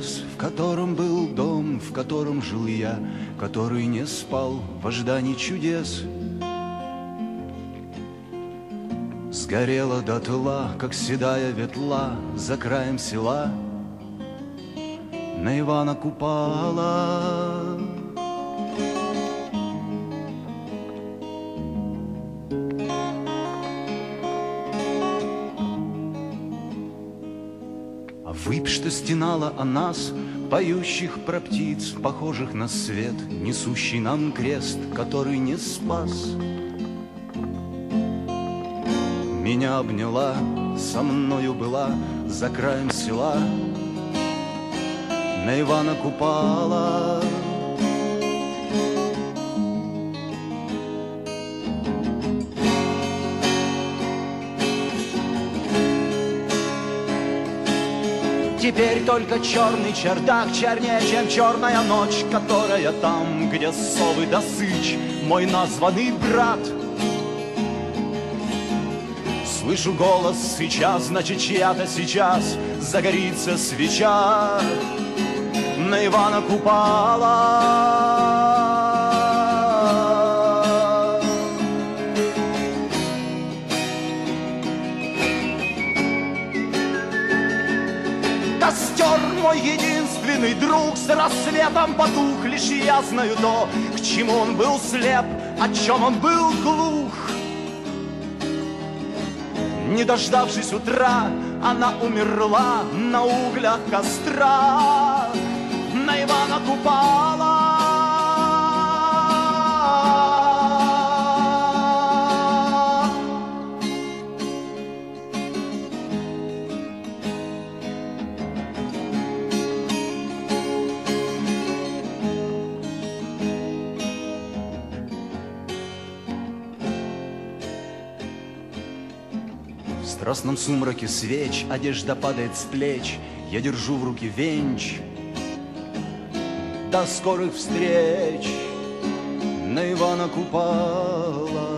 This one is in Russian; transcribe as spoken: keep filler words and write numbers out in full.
лес, в котором был дом, в котором жил я, который не спал в ожидании чудес. Сгорела дотла, как седая ветла, за краем села на Ивана Купала. А выпь, что стенала о нас, поющих про птиц, похожих на свет, несущий нам крест, который не спас. Меня обняла, со мною была, за краем села на Ивана Купала. Теперь только черный чердак, чернее, чем черная ночь, которая там, где совы да сыч, мой названный брат. Слышу голос сейчас, значит, чья-то сейчас загорится свеча на Ивана Купала. Костер мой единственный друг, с рассветом потух, лишь я знаю то, к чему он был слеп, о чем он был глух. Не дождавшись утра, она умерла на углях костра на Ивана Купала. В страстном сумраке свеч одежда падает с плеч, я держу в руке венч. До скорых встреч на Ивана Купала.